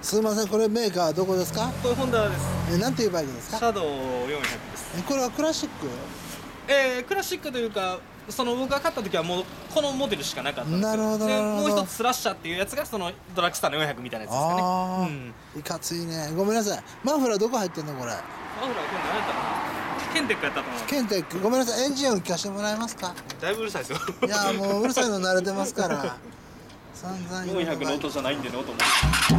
すいません、これメーカーはどこですか？ これホンダです。 なんていうバイクですか？ シャドウ400です。 これはクラシック？ クラシックというか、その僕が買った時はもうこのモデルしかなかったんですよ。 なるほどでなるほど。 もう一つスラッシャーっていうやつがそのドラッグスターの400みたいなやつですかね。 ああ、いかついね。ごめんなさい。マフラーどこ入ってんのこれ？ マフラーこれ何やったかな。ケンテックやったと思う。 ケンテック。ごめんなさい。エンジン音聞かせてもらえますか？ だいぶうるさいですよ。 いやもううるさいの慣れてますから。散々 400の音じゃないんでね、音も。